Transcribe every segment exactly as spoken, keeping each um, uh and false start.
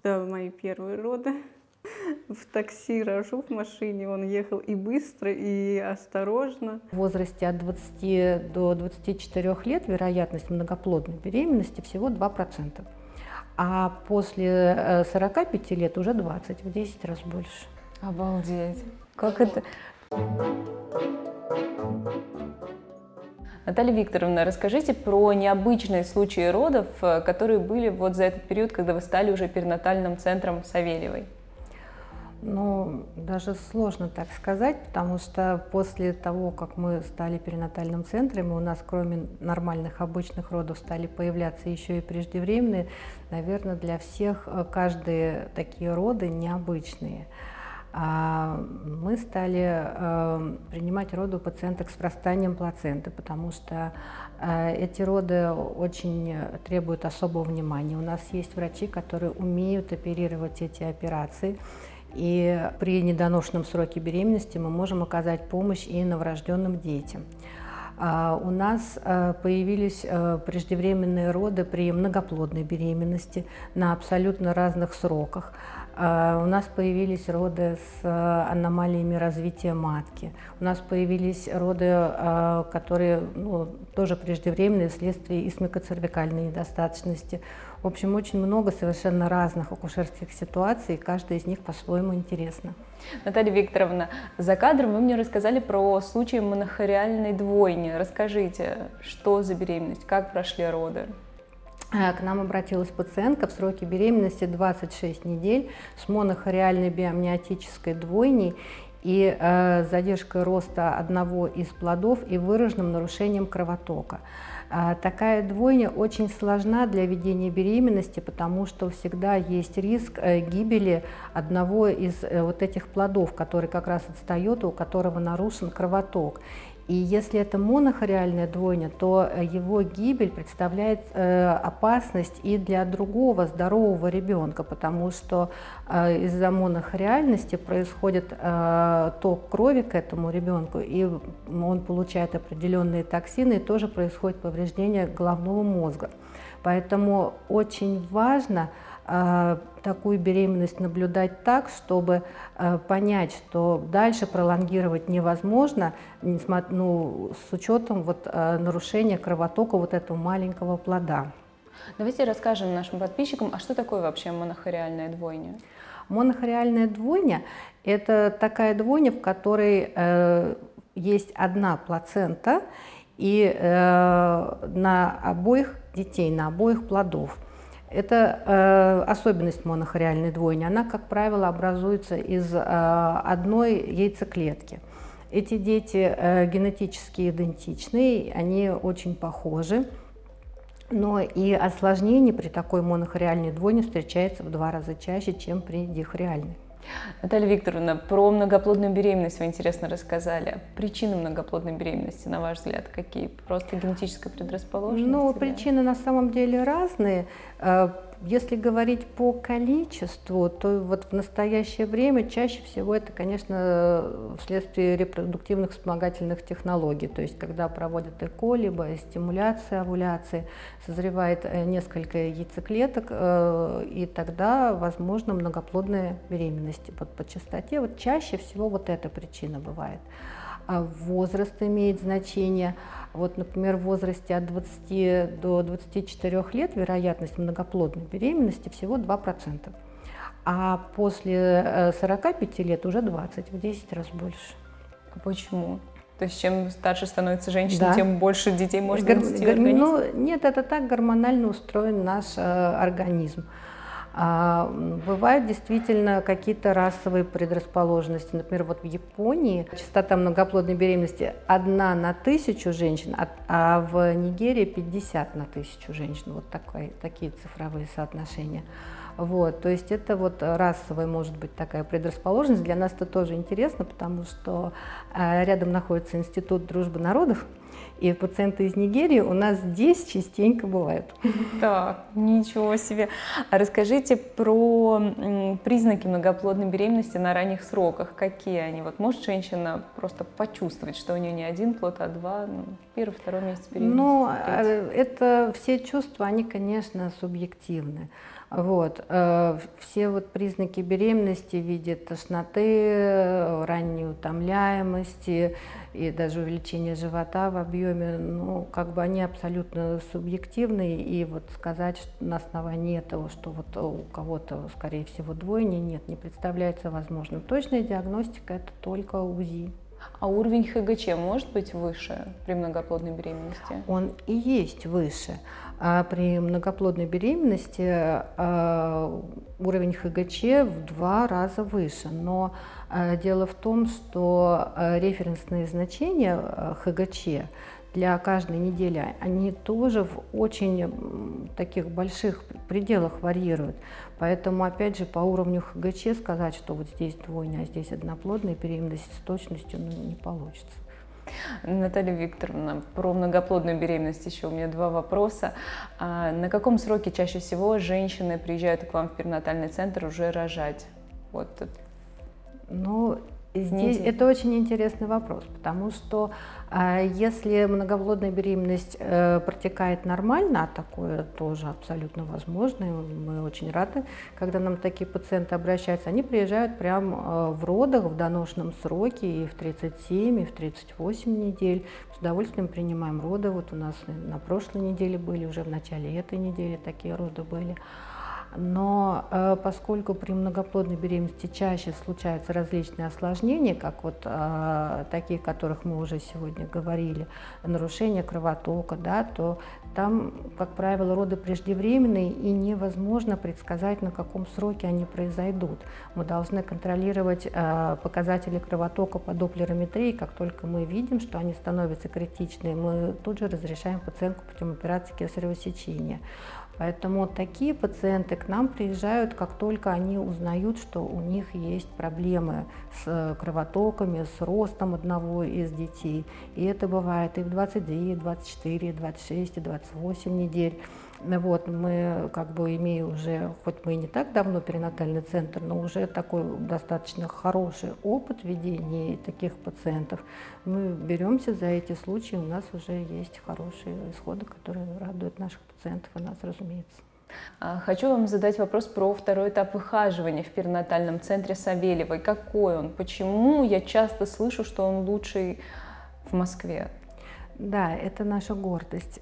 Да, мои первые роды. В такси рожу, в машине он ехал и быстро, и осторожно. В возрасте от двадцати до двадцати четырёх лет вероятность многоплодной беременности всего два процента. А после сорока пяти лет уже двадцать, в десять раз больше. Обалдеть! Как это? Наталья Викторовна, расскажите про необычные случаи родов, которые были вот за этот период, когда вы стали уже перинатальным центром Савельевой. Ну, даже сложно так сказать, потому что после того, как мы стали перинатальным центром, у нас кроме нормальных обычных родов стали появляться еще и преждевременные, наверное, для всех каждые такие роды необычные. Мы стали э, принимать роды у пациенток с врастанием плаценты, потому что э, эти роды очень требуют особого внимания. У нас есть врачи, которые умеют оперировать эти операции, и при недоношенном сроке беременности мы можем оказать помощь и новорожденным детям. У нас появились преждевременные роды при многоплодной беременности на абсолютно разных сроках. У нас появились роды с аномалиями развития матки. У нас появились роды, которые ну, тоже преждевременные вследствие исмикоцервикальной недостаточности. В общем, очень много совершенно разных акушерских ситуаций, и каждая из них по-своему интересна. Наталья Викторовна, за кадром вы мне рассказали про случай монохориальной двойни. Расскажите, что за беременность, как прошли роды? К нам обратилась пациентка в сроке беременности двадцать шесть недель с монохориальной биамниотической двойней и э, задержкой роста одного из плодов и выраженным нарушением кровотока. А, такая двойня очень сложна для ведения беременности, потому что всегда есть риск э, гибели одного из э, вот этих плодов, который как раз отстает, у которого нарушен кровоток. И если это монохориальная двойня, то его гибель представляет э, опасность и для другого здорового ребенка, потому что э, из-за монохориальности происходит э, ток крови к этому ребенку, и он получает определенные токсины, и тоже происходит повреждение головного мозга. Поэтому очень важно э, такую беременность наблюдать так, чтобы э, понять, что дальше пролонгировать невозможно, несмотря, ну, с учетом вот, э, нарушения кровотока вот этого маленького плода. Давайте расскажем нашим подписчикам, а что такое вообще монохориальная двойня? Монохориальная двойня – это такая двойня, в которой э, есть одна плацента и э, на обоих детей, на обоих плодов. Это э, особенность монохориальной двойни. Она, как правило, образуется из э, одной яйцеклетки. Эти дети э, генетически идентичны, они очень похожи, но и осложнений при такой монохориальной двойне встречается в два раза чаще, чем при дихориальной. Наталья Викторовна, про многоплодную беременность вы интересно рассказали. Причины многоплодной беременности, на ваш взгляд, какие? Просто генетическая предрасположенность? Ну, причины на самом деле разные. Если говорить по количеству, то вот в настоящее время чаще всего это, конечно, вследствие репродуктивных вспомогательных технологий. То есть, когда проводят ЭКО, либо стимуляция овуляции, созревает несколько яйцеклеток, и тогда возможно многоплодная беременность по, по частоте. Вот чаще всего вот эта причина бывает. А возраст имеет значение. Вот, например, в возрасте от двадцати до двадцати четырёх лет вероятность многоплодной беременности всего два процента. А после сорока пяти лет уже двадцать, в десять раз больше. А почему? То есть чем старше становится женщина, да, тем больше детей может Гор нести гор организм? Ну, нет, это так гормонально устроен наш э, организм. А, бывают действительно какие-то расовые предрасположенности. Например, вот в Японии частота многоплодной беременности одна на тысячу женщин, а, а в Нигерии пятьдесят на тысячу женщин. Вот такой, такие цифровые соотношения. Вот, то есть это вот расовая может быть такая предрасположенность. Для нас это тоже интересно, потому что э, рядом находится Институт дружбы народов, и пациенты из Нигерии у нас здесь частенько бывают. Так, ничего себе. А расскажите про м, признаки многоплодной беременности на ранних сроках. Какие они? Вот может женщина просто почувствовать, что у нее не один плод, а два, ну, первый, второй месяц беременности? Ну, это все чувства, они, конечно, субъективны. Вот. э, Все вот признаки беременности в виде тошноты, ранней утомляемости и даже увеличения живота в объеме, ну, как бы они абсолютно субъективные, и вот сказать что на основании этого, что вот у кого-то, скорее всего, двойня, нет, не представляется возможным. Точная диагностика – это только УЗИ. А уровень ХГЧ может быть выше при многоплодной беременности? Он и есть выше. А при многоплодной беременности э, уровень ХГЧ в два раза выше. Но э, дело в том, что э, референсные значения э, ХГЧ для каждой недели, они тоже в очень м, таких больших пределах варьируют. Поэтому, опять же, по уровню ХГЧ сказать, что вот здесь двойня, а здесь одноплодная беременность, с точностью ну, не получится. Наталья Викторовна, про многоплодную беременность еще у меня два вопроса. А на каком сроке чаще всего женщины приезжают к вам в перинатальный центр уже рожать? Вот. Ну, здесь это очень интересный вопрос, потому что э, если многоплодная беременность э, протекает нормально, а такое тоже абсолютно возможно, и мы очень рады, когда нам такие пациенты обращаются, они приезжают прямо э, в родах, в доношенном сроке, и в тридцать семь, и в тридцать восемь недель. С удовольствием принимаем роды. Вот у нас на прошлой неделе были, уже в начале этой недели такие роды были. Но э, поскольку при многоплодной беременности чаще случаются различные осложнения, как вот э, такие, о которых мы уже сегодня говорили, нарушение кровотока, да, то там, как правило, роды преждевременные, и невозможно предсказать, на каком сроке они произойдут. Мы должны контролировать э, показатели кровотока по доплерометрии. Как только мы видим, что они становятся критичными, мы тут же разрешаем пациентку путем операции кесарево сечения. Поэтому такие пациенты к нам приезжают, как только они узнают, что у них есть проблемы с кровотоками, с ростом одного из детей. И это бывает и в двадцать девять, двадцать четыре, двадцать шесть и двадцать восемь недель. Вот, мы, как бы имея уже, хоть мы и не так давно перинатальный центр, но уже такой достаточно хороший опыт ведения таких пациентов, мы беремся за эти случаи, у нас уже есть хорошие исходы, которые радуют наших пациентов и нас, разумеется. Хочу вам задать вопрос про второй этап выхаживания в перинатальном центре Савельевой. Какой он? Почему я часто слышу, что он лучший в Москве? Да, это наша гордость.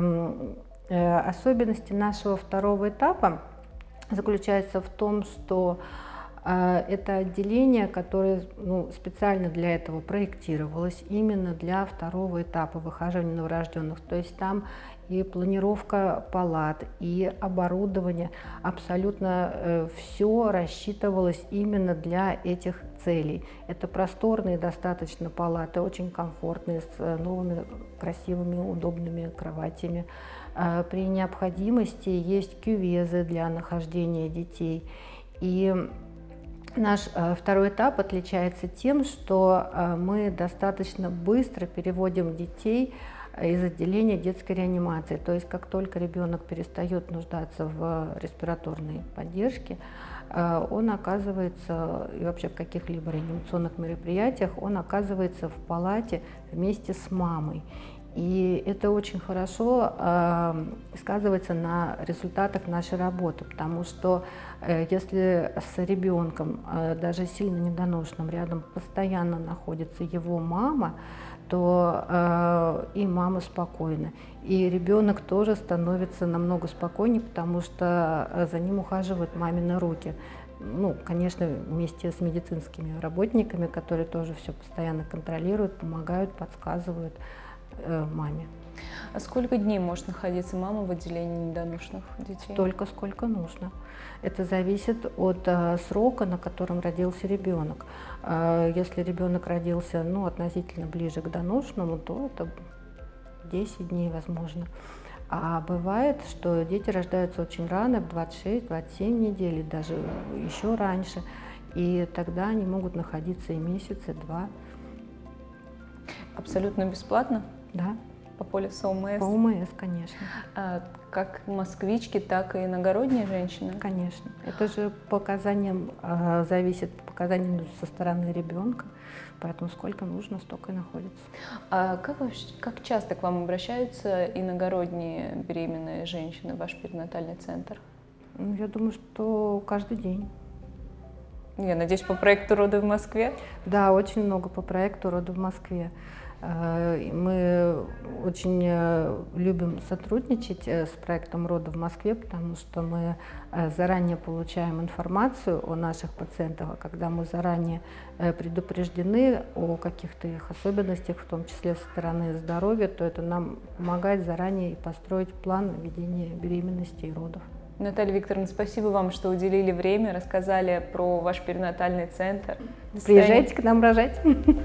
Особенности нашего второго этапа заключаются в том, что э, это отделение, которое ну, специально для этого проектировалось, именно для второго этапа выхаживания новорожденных. То есть там и планировка палат, и оборудование, абсолютно э, все рассчитывалось именно для этих целей. Это просторные достаточно палаты, очень комфортные, с новыми красивыми, удобными кроватями. При необходимости есть кювезы для нахождения детей. И наш второй этап отличается тем, что мы достаточно быстро переводим детей из отделения детской реанимации. То есть как только ребенок перестает нуждаться в респираторной поддержке, он оказывается, и вообще в каких-либо реанимационных мероприятиях, он оказывается в палате вместе с мамой. И это очень хорошо э, сказывается на результатах нашей работы, потому что э, если с ребенком, э, даже сильно недоношенным, рядом постоянно находится его мама, то э, и мама спокойна, и ребенок тоже становится намного спокойнее, потому что за ним ухаживают мамины руки. Ну, конечно, вместе с медицинскими работниками, которые тоже все постоянно контролируют, помогают, подсказывают маме. А сколько дней может находиться мама в отделении недоношенных детей? Столько, сколько нужно. Это зависит от а, срока, на котором родился ребенок. А, если ребенок родился ну, относительно ближе к доношенному, то это десять дней возможно. А бывает, что дети рождаются очень рано, в двадцать шесть — двадцать семь недель, даже еще раньше. И тогда они могут находиться и месяц, и два. Абсолютно бесплатно? Да. По полису ОМС? По ОМС, конечно. А, как москвички, так и иногородние женщины? Конечно. Это же показаниям э, зависит показаниям со стороны ребенка, поэтому сколько нужно, столько и находится. А как, вообще, как часто к вам обращаются иногородние беременные женщины в ваш перинатальный центр? Ну, я думаю, что каждый день. Я надеюсь, по проекту «Роды в Москве»? Да, очень много по проекту «Роды в Москве». Мы очень любим сотрудничать с проектом «Роды в Москве», потому что мы заранее получаем информацию о наших пациентах, а когда мы заранее предупреждены о каких-то их особенностях, в том числе со стороны здоровья, то это нам помогает заранее построить план ведения беременности и родов. Наталья Викторовна, спасибо вам, что уделили время, рассказали про ваш перинатальный центр. Приезжайте к нам рожать.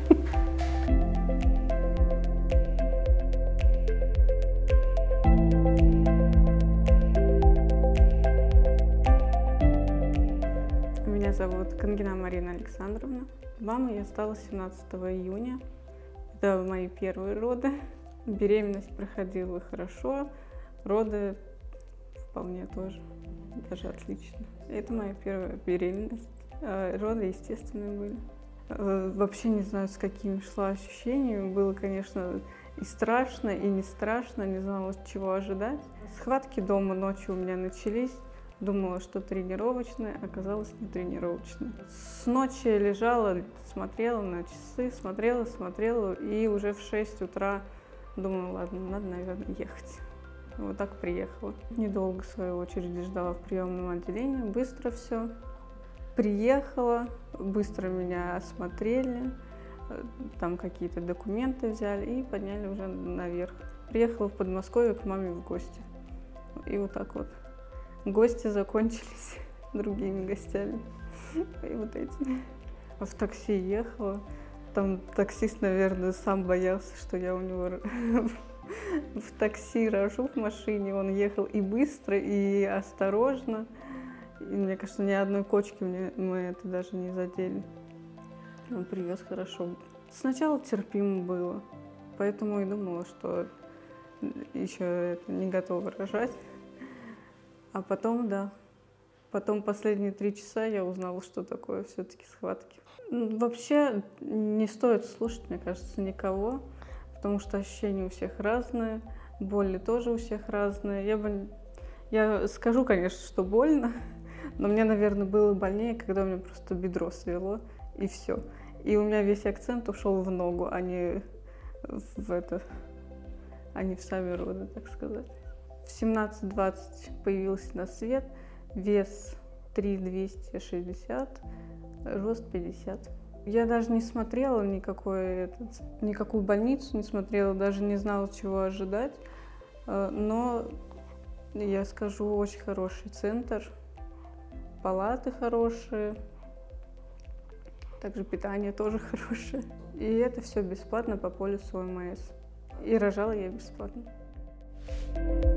Меня зовут Конгина Марина Александровна. Мамой я стала семнадцатого июня. Это мои первые роды. Беременность проходила хорошо, роды вполне тоже, даже отлично. Это моя первая беременность. Роды естественные были. Вообще не знаю, с какими шла ощущениями. Было, конечно, и страшно, и не страшно, не знала, чего ожидать. Схватки дома ночью у меня начались. Думала, что тренировочная, оказалось не тренировочная. С ночи я лежала, смотрела на часы, смотрела, смотрела, и уже в шесть утра думала, ладно, надо, наверное, ехать. Вот так приехала. Недолго свою очередь ждала в приемном отделении, быстро все. Приехала, быстро меня осмотрели, там какие-то документы взяли и подняли уже наверх. Приехала в Подмосковье к маме в гости. И вот так вот. Гости закончились другими гостями. И вот этими. В такси ехала. Там таксист, наверное, сам боялся, что я у него в такси рожу в машине. Он ехал и быстро, и осторожно. И мне кажется, ни одной кочки мне, мы это даже не задели. Он привез хорошо. Сначала терпимо было, поэтому и думала, что еще это, не готова рожать. А потом, да, потом последние три часа я узнала, что такое все-таки схватки. Вообще не стоит слушать, мне кажется, никого, потому что ощущения у всех разные, боли тоже у всех разные. Я бы, я скажу, конечно, что больно, но мне, наверное, было больнее, когда у меня просто бедро свело, и все. И у меня весь акцент ушел в ногу, а не в это, а не в сами роды, так сказать. В семнадцать двадцать появился на свет, вес три двести шестьдесят, рост пятьдесят. Я даже не смотрела никакой, этот, никакую больницу, не смотрела, даже не знала, чего ожидать. Но, я скажу, очень хороший центр, палаты хорошие, также питание тоже хорошее. И это все бесплатно по полису ОМС. И рожала я бесплатно.